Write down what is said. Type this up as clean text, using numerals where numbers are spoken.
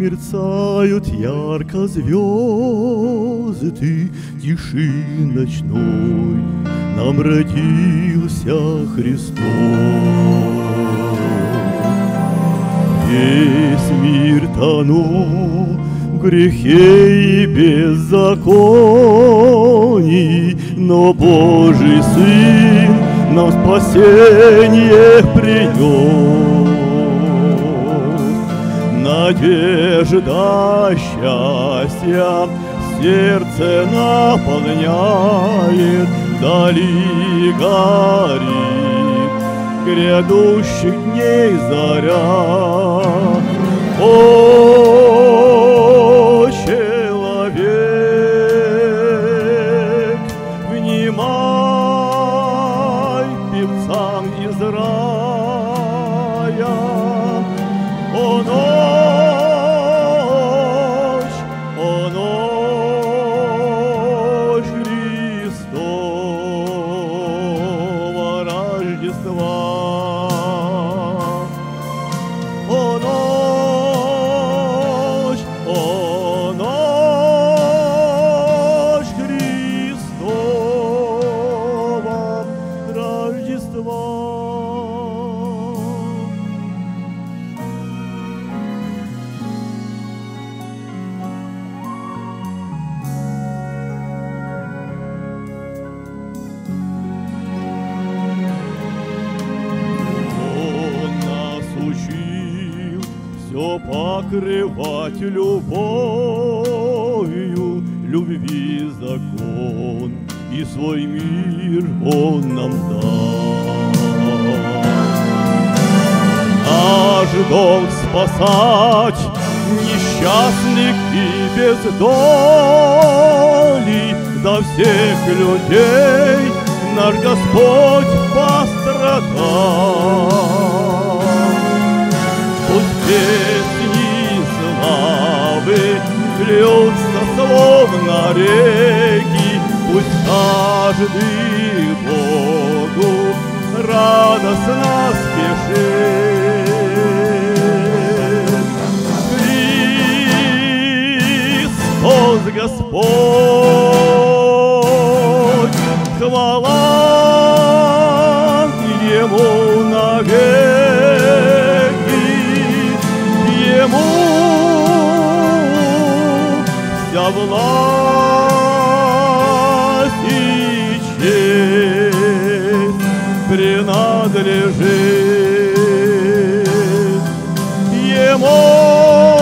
мерцают ярко звезды, тиши ночной нам родился Христос. Весь мир тонул в грехе и беззаконии, но Божий Сын нам спасение принес. Надежда счастья сердце наполняет, вдали горит грядущих дней заря. О, человек, внимай певцам из рая. О, ночь Христова Рождества. О, ночь Христова Рождества. Все покрывать любовью, любви закон, и свой мир Он нам дал. Наш долг спасать несчастных и бездолей, за всех людей наш Господь пострадал. Пусть песни славы льются словно реки, пусть каждый Богу радостно спешит. Христос Господь, хвала Ему навеки. Ему вся власть и честь принадлежит. Ему